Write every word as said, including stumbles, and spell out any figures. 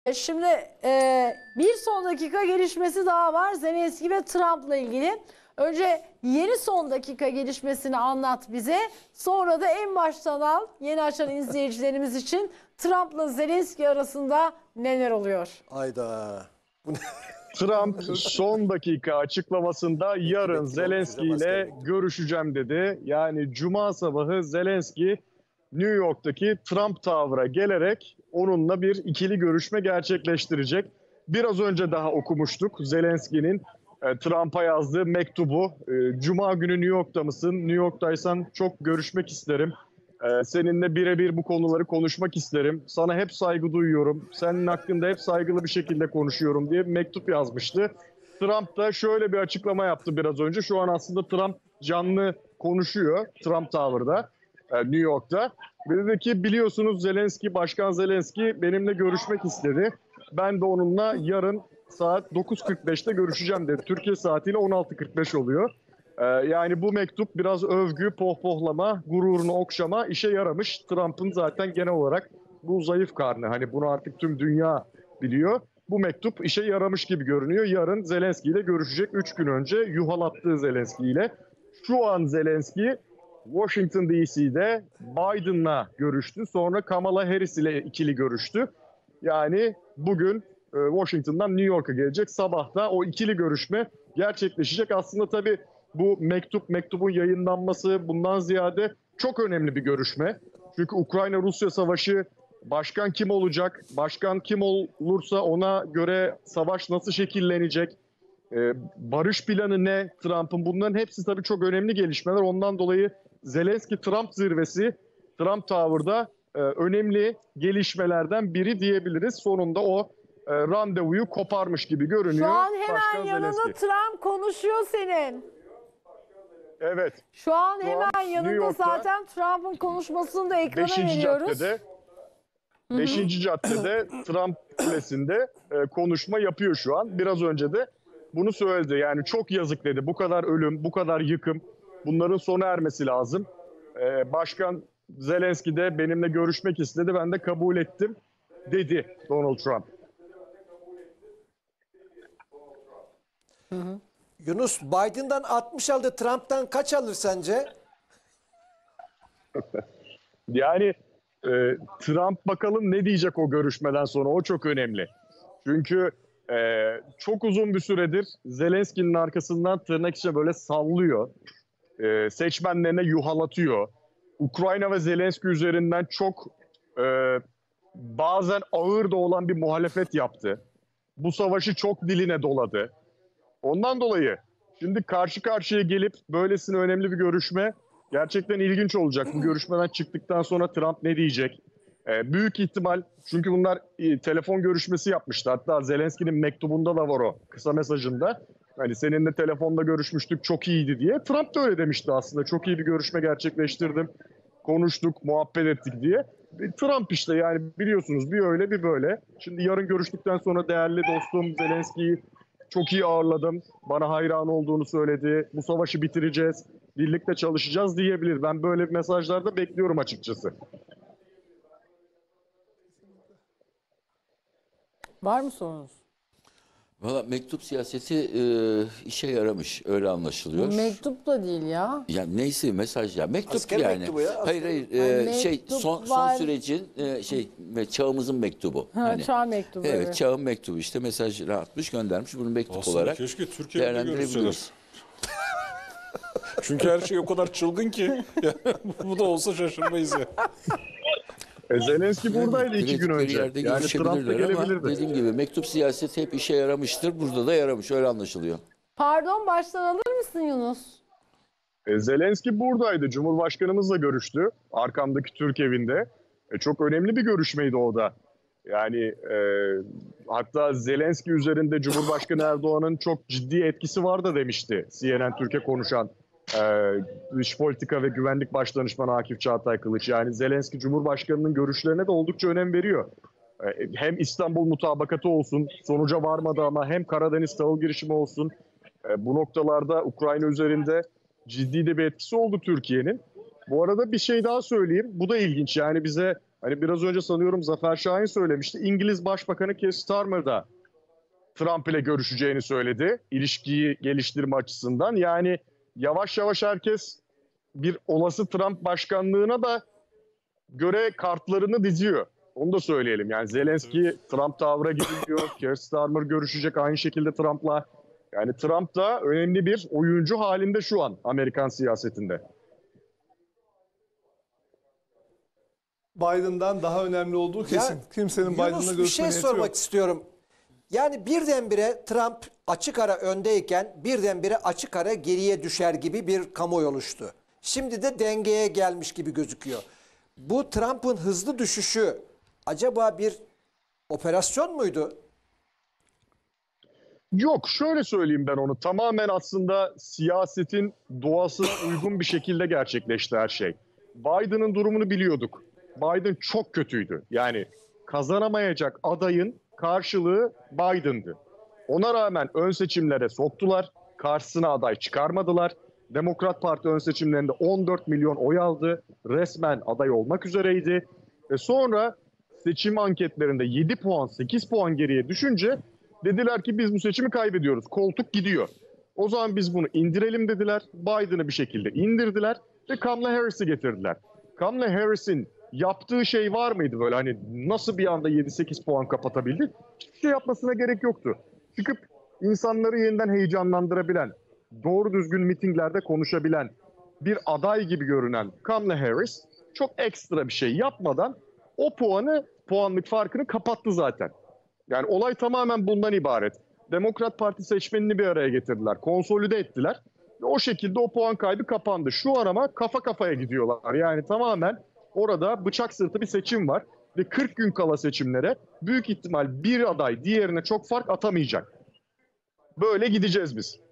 Şimdi e, bir son dakika gelişmesi daha var Zelenski ve Trump'la ilgili. Önce yeni son dakika gelişmesini anlat bize. Sonra da en baştan al yeni açan izleyicilerimiz için Trump'la Zelenski arasında neler oluyor? Hayda. Trump son dakika açıklamasında yarın Zelenski ile görüşeceğim dedi. Yani Cuma sabahı Zelenski New York'taki Trump Tower'a gelerek onunla bir ikili görüşme gerçekleştirecek. Biraz önce daha okumuştuk Zelenski'nin e, Trump'a yazdığı mektubu. E, Cuma günü New York'ta mısın? New York'taysan çok görüşmek isterim. E, seninle birebir bu konuları konuşmak isterim. Sana hep saygı duyuyorum. Senin hakkında hep saygılı bir şekilde konuşuyorum diye bir mektup yazmıştı. Trump da şöyle bir açıklama yaptı biraz önce. Şu an aslında Trump canlı konuşuyor Trump Tower'da, New York'ta. Ve dedi ki biliyorsunuz Zelenski, Başkan Zelenski benimle görüşmek istedi. Ben de onunla yarın saat dokuz kırk beşte görüşeceğim dedi. Türkiye saatiyle on altı kırk beş oluyor. Ee, yani bu mektup biraz övgü, pohpohlama, gururunu okşama işe yaramış. Trump'ın zaten genel olarak bu zayıf karnı. Hani bunu artık tüm dünya biliyor. Bu mektup işe yaramış gibi görünüyor. Yarın Zelenski ile görüşecek. Üç gün önce yuhalattığı Zelenski ile. Şu an Zelenski Washington D C'de Biden'la görüştü. Sonra Kamala Harris ile ikili görüştü. Yani bugün e, Washington'dan New York'a gelecek. Sabah da o ikili görüşme gerçekleşecek. Aslında tabii bu mektup, mektubun yayınlanması bundan ziyade çok önemli bir görüşme. Çünkü Ukrayna-Rusya savaşı, başkan kim olacak? Başkan kim olursa ona göre savaş nasıl şekillenecek? Ee, barış planı ne Trump'ın? Bunların hepsi tabii çok önemli gelişmeler. Ondan dolayı Zelenski-Trump zirvesi Trump Tower'da e, önemli gelişmelerden biri diyebiliriz. Sonunda o e, randevuyu koparmış gibi görünüyor. Şu an hemen Başkan yanında Zelenski. Trump konuşuyor senin. Evet. Şu an Şu hemen an yanında New York'ta zaten Trump'ın konuşmasını da ekrana beşinci veriyoruz. caddede beşinci caddede Trump Kulesi'nde e, konuşma yapıyor şu an. Biraz önce de bunu söyledi. Yani çok yazık dedi. Bu kadar ölüm, bu kadar yıkım. Bunların sona ermesi lazım. E, Başkan Zelenski de benimle görüşmek istedi. Ben de kabul ettim dedi Donald Trump. Hı hı. Yunus, Biden'dan altmış aldı. Trump'tan kaç alır sence? Yani e, Trump bakalım ne diyecek o görüşmeden sonra. O çok önemli. Çünkü e, çok uzun bir süredir Zelenski'nin arkasından tırnak içine böyle sallıyor. E, seçmenlerine yuhalatıyor. Ukrayna ve Zelenski üzerinden çok e, bazen ağır da olan bir muhalefet yaptı. Bu savaşı çok diline doladı. Ondan dolayı şimdi karşı karşıya gelip böylesine önemli bir görüşme gerçekten ilginç olacak. Bu görüşmeden çıktıktan sonra Trump ne diyecek? Ee, büyük ihtimal çünkü bunlar e, telefon görüşmesi yapmıştı. Hatta Zelenski'nin mektubunda da var o kısa mesajında. Hani seninle telefonda görüşmüştük çok iyiydi diye. Trump da öyle demişti aslında. Çok iyi bir görüşme gerçekleştirdim. Konuştuk, muhabbet ettik diye. E, Trump işte yani biliyorsunuz bir öyle bir böyle. Şimdi yarın görüştükten sonra değerli dostum Zelenski'yi çok iyi ağırladım. Bana hayran olduğunu söyledi. Bu savaşı bitireceğiz. Birlikte çalışacağız diyebilir. Ben böyle mesajlar da bekliyorum açıkçası. Var mı sorunuz? Valla mektup siyaseti e, işe yaramış. Öyle anlaşılıyor. Mektup da değil ya. Ya neyse mesaj ya. Mektup Asker yani. mektubu ya, asker. Hayır hayır. e, Yani şey mektup son son var. sürecin e, şey ve çağımızın mektubu. Ha, Hani, çağ mektubu. Evet, evet. çağın mektubu işte mesajı atmış göndermiş. Bunu mektup Aslında olarak keşke Türkiye'de değerlendirebiliyoruz. görüşseler. Çünkü her şey o kadar çılgın ki yani bu da olsa şaşırmayız ya. E, Zelenski buradaydı iki gün Diledikleri önce. yerde Yani Trump da görüşebilirler ama gelebilirdi. dediğim gibi mektup siyaseti hep işe yaramıştır. Burada da yaramış. Öyle anlaşılıyor. Pardon baştan alır mısın Yunus? E, Zelenski buradaydı. Cumhurbaşkanımızla görüştü. Arkamdaki Türk evinde. E, çok önemli bir görüşmeydi o da. Yani e, hatta Zelenski üzerinde Cumhurbaşkanı Erdoğan'ın çok ciddi etkisi var da demişti C N N Türkiye konuşan e, dış politika ve güvenlik başdanışmanı Akif Çağatay Kılıç. Yani Zelenski Cumhurbaşkanı'nın görüşlerine de oldukça önem veriyor. E, hem İstanbul mutabakatı olsun, sonuca varmadı ama hem Karadeniz tahıl girişimi olsun. E, bu noktalarda Ukrayna üzerinde ciddi de bir etkisi oldu Türkiye'nin. Bu arada bir şey daha söyleyeyim. Bu da ilginç. Yani bize Hani biraz önce sanıyorum Zafer Şahin söylemişti. İngiliz Başbakanı Keir Starmer da Trump ile görüşeceğini söyledi. İlişkiyi geliştirme açısından. Yani yavaş yavaş herkes bir olası Trump başkanlığına da göre kartlarını diziyor. Onu da söyleyelim. Yani Zelenski Trump tavra gidiyor. Keir Starmer görüşecek aynı şekilde Trump'la. Yani Trump da önemli bir oyuncu halinde şu an Amerikan siyasetinde. Biden'dan daha önemli olduğu kesin. Ya, Kimsenin Yunus, Biden'la bir görüşme şey niyeti sormak yok. istiyorum. Yani birdenbire Trump açık ara öndeyken birdenbire açık ara geriye düşer gibi bir kamuoyu oluştu. Şimdi de dengeye gelmiş gibi gözüküyor. Bu Trump'ın hızlı düşüşü acaba bir operasyon muydu? Yok, şöyle söyleyeyim ben onu. Tamamen aslında siyasetin doğasına uygun bir şekilde gerçekleşti her şey. Biden'ın durumunu biliyorduk. Biden çok kötüydü. Yani kazanamayacak adayın karşılığı Biden'dı. Ona rağmen ön seçimlere soktular. Karşısına aday çıkarmadılar. Demokrat Parti ön seçimlerinde on dört milyon oy aldı. Resmen aday olmak üzereydi. Ve sonra seçim anketlerinde yedi puan, sekiz puan geriye düşünce dediler ki biz bu seçimi kaybediyoruz. Koltuk gidiyor. O zaman biz bunu indirelim dediler. Biden'ı bir şekilde indirdiler ve Kamala Harris'i getirdiler. Kamala Harris'in yaptığı şey var mıydı böyle, hani nasıl bir anda yedi sekiz puan kapatabildi? Hiçbir şey yapmasına gerek yoktu. Çıkıp insanları yeniden heyecanlandırabilen, doğru düzgün mitinglerde konuşabilen bir aday gibi görünen Kamala Harris çok ekstra bir şey yapmadan o puanı, puanlık farkını kapattı zaten. Yani olay tamamen bundan ibaret. Demokrat Parti seçmenini bir araya getirdiler, konsolide ettiler ve o şekilde o puan kaybı kapandı. Şu an ama kafa kafaya gidiyorlar. Yani tamamen orada bıçak sırtı bir seçim var ve kırk gün kala seçimlere büyük ihtimal bir aday diğerine çok fark atamayacak. Böyle gideceğiz biz.